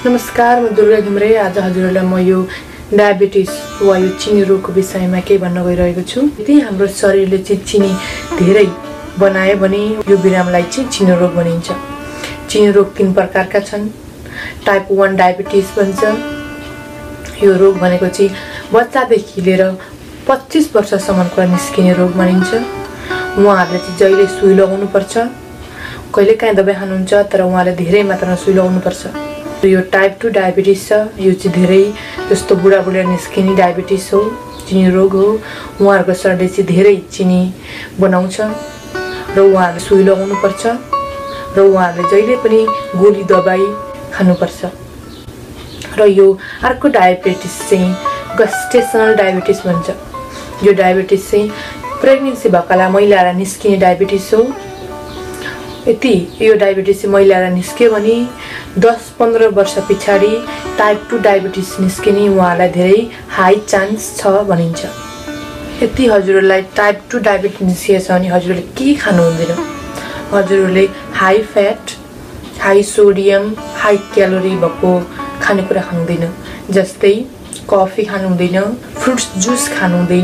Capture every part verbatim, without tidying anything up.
नमस्कार, म दुर्गा घिम्रे। आज हजुरहरूलाई म यो डायबिटिस वा यो चिनी रोगको विषयमा के भन्न गइरहेको छु। यदि हाम्रो शरीरले चाहिँ चिनी धेरै बनायो भने यो बिरामलाई चाहिँ चिनी रोग भनिन्छ। चिनी रोग तीन प्रकारका छन्। टाइप वन डायबिटिस भन्छ। यो रोग भनेको चाहिँ बच्चादेखि लिएर पच्चीस वर्षसम्मको निस्किने रोग भनिन्छ। उहाँहरूले चाहिँ जहिले सुई लगाउनु पर्छ। कहिलेकाहीँ दबाई खानुहुन्छ, तर उहाँले धेरै मात्रामा सुई लगाउनु पर्छ। यो टाइप टू डायबिटिस छ। यो चाहिँ धेरै जस्तो बुढाबुढी निस्किने डायबिटिस हो, चिनी रोग हो। उहाँहरूको शरीरले चाहिँ धेरै चिनी बनाउँछ र उहाँहरूले सुई लगाउनु पर्छ र उहाँहरूले जहिले पनि गोली दबाई खानुपर्छ। र यो अर्को डायबिटिस चाहिँ गस्टेसनल डायबिटिस भन्छ। यो डायबिटिस चाहिँ प्रेग्नेन्सी भएकालाई महिलालाई निस्किने डायबिटिस हो। यदि यो डायबिटिस महिलालाई निस्क्यो भने दस पन्ध्र वर्ष पछाडि टाइप टू डायबिटिस निस्किने उहाँलाई धेरै हाई चान्स छ भनिन्छ। यदि हजुरहरूलाई टाइप टू डायबिटिस निस्किएछ भने हजुरहरूले के खानु हुँदैन। हजुरहरूले high fat, high sodium, high calorie भएको खानेकुरा खानु हुँदैन। जस्तै कफी खानु हुँदैन, फ्रुट्स जुस खानु हुँदैन,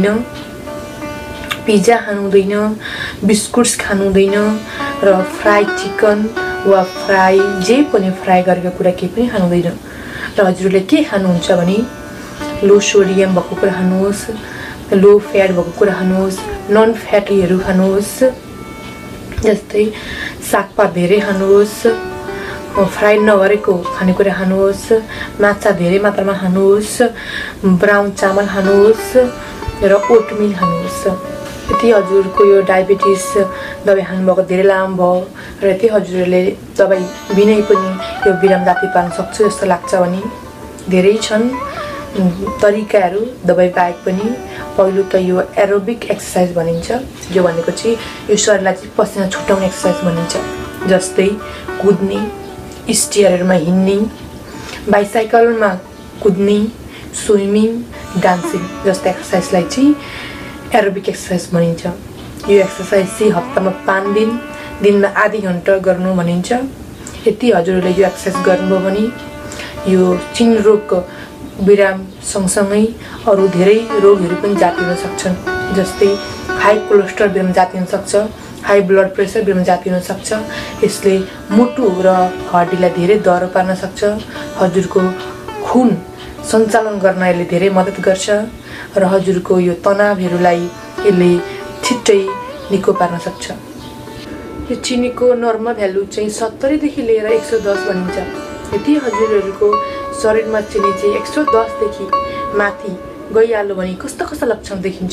पिज्जा खानु हुँदैन, बिस्कुट्स खानु हुँदैन र फ्राई चिकन वा फ्राई जे पनि फ्राई गरेको कुरा केही पनि खानु हुँदैन। र हजुरहरूले के खानुहुन्छ भने लो सोडियम भएको कुरा खानुहोस्, लो फ्याट भएको कुरा खानुहोस्, नन फ्याटीहरू खानुहोस्। जस्तै सागपात धेरै खानुहोस्, फ्राई नगरेको खानेकुरा खानुहोस्, माछा धेरै मात्रामा खानुहोस्, ब्राउन चामल खानुहोस् र ओटमिल खानुहोस्। यदि हजुरको यो डायबिटिस दबाई खानुभएको धेरै लामो भयो र यदि हजुरहरूले दबाई बिनै पनि यो बिराम जाति पार्न सक्छु जस्तो लाग्छ भने धेरै छन् तरिकाहरू दबाई बाहेक पनि। पहिलो त यो एरोबिक एक्सर्साइज भनिन्छ। यो भनेको चाहिँ यो शरीरलाई चाहिँ पसिना छुटाउने एक्सर्साइज भनिन्छ। जस्तै कुद्ने, स्टेयरहरूमा हिँड्ने, बाइसाइकलमा कुद्ने, स्विमिङ, डान्सिङ जस्ता एक्सर्साइजलाई चाहिँ एरोबिक एक्सर्साइज भनिन्छ। यो एक्सर्साइज चाहिँ हप्तामा पाँच दिन दिनमा आधी घन्टा गर्नु भनिन्छ। यदि हजुरहरूले यो एक्सर्साइज गर्नुभयो भने यो चिनी रोगको बिराम सँगसँगै अरू धेरै रोगहरू पनि जाति हुन सक्छन्। जस्तै हाई कोलेस्ट्रोल बिराम जाति हुन सक्छ, हाई ब्लड प्रेसर बिराम जाति हुन सक्छ। यसले मुटु र हड्डीलाई धेरै दह्रो पार्न सक्छ। हजुरको खुन सञ्चालन गर्न यसले धेरै मद्दत गर्छ र हजुरको यो तनावहरूलाई यसले छिट्टै निको पार्न सक्छ। यो चिनीको नर्मल भ्यालु चाहिँ सत्तरीदेखि लिएर एक सौ दस भनिन्छ। यदि हजुरहरूको शरीरमा चिनी चाहिँ एक सौ दसदेखि माथि गइहाल्यो भने कस्ता कस्ता लक्षण देखिन्छ।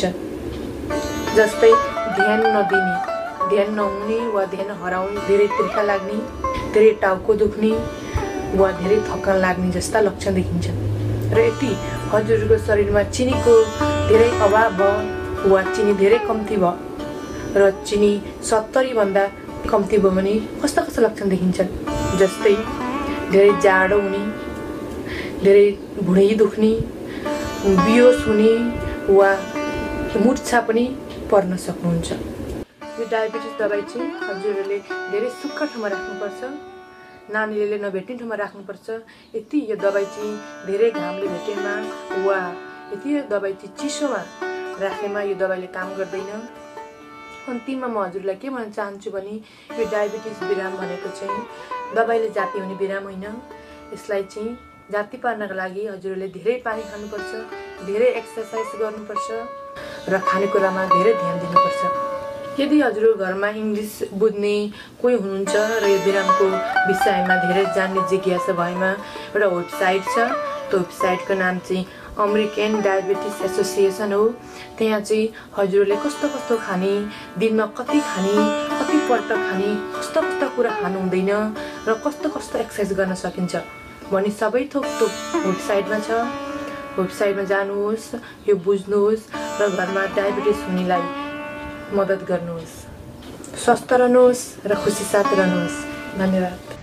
जस्तै ध्यान नदिने, ध्यान नहुने वा ध्यान हराउने, धेरै तिर्खा लाग्ने, धेरै टाउको दुख्ने वा धेरै थकान लाग्ने जस्ता लक्षण देखिन्छ। र यदि हजुरको शरीरमा चिनीको धेरै अभाव भयो वा चिनी धेरै कम्ती भयो र चिनी सत्तरी भन्दा कम्ती भयो भने कस्ता कस्ता लक्षण देखिन्छन्। जस्तै धेरै जाडो हुने, धेरै भुँडी दुख्ने, बियोस हुने वा मुर्छा पनि पर्न सक्नुहुन्छ। यो डायबिटिस दबाई चाहिँ हजुरहरूले धेरै सुक्खा ठाउँमा राख्नुपर्छ, नानीले नभेट्ने ठाउँमा राख्नुपर्छ। यदि यो दबाई चाहिँ धेरै घामले भेटेमा वा यदि यो दबाई चाहिँ चिसोमा राखेमा यो दबाईले काम गर्दैन। अन्तिममा म हजुरलाई के भन्न चाहन्छु भने यो डायबिटिस बिराम भनेको चाहिँ दबाईले जाति हुने बिराम होइन। यसलाई चाहिँ जाति पार्नका लागि हजुरहरूले धेरै पानी खानुपर्छ, धेरै एक्सर्साइज गर्नुपर्छ र खानेकुरामा धेरै ध्यान दिनुपर्छ। यदि हजुरको घरमा इङ्ग्लिस बुझ्ने कोही हुनुहुन्छ र यो बिरामको विषयमा धेरै जान्ने जिज्ञासा भएमा एउटा वेबसाइट छ। त्यो वेबसाइटको नाम चाहिँ अमेरिकन डायबिटिस एसोसिएसन हो। त्यहाँ चाहिँ हजुरहरूले कस्तो कस्तो खाने, दिनमा कति खाने, कतिपल्ट खाने, कस्तो कस्तो कुरा खानु हुँदैन र कस्तो कस्तो एक्सर्साइज गर्न सकिन्छ भनी सबै थोक त्यो वेबसाइटमा छ। वेबसाइटमा जानुहोस्, यो बुझ्नुहोस् र घरमा डायबिटिस हुनेलाई मद्दत गर्नुहोस्। स्वस्थ रहनुहोस् र खुसी साथ रहनुहोस्। धन्यवाद।